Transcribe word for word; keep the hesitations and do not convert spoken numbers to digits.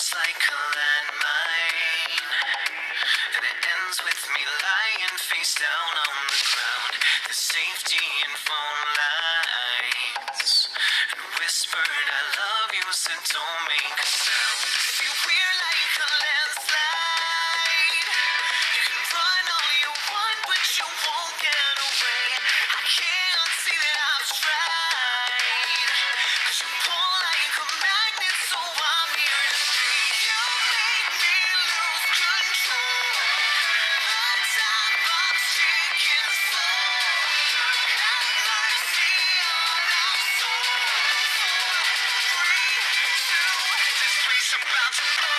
starts like a landmine, and it ends with me lying face down on the ground. The safety and phone lines, and whispered I love you, so don't make a sound. Feel weird like a landslide. You can run all you want, but you won't get away. I can't see that I've tried, 'cause you pull like a magnet, so I'm here to stay. You make me lose control. On top of shaking soul. Have mercy on our soul. Three, two, this place about to blow.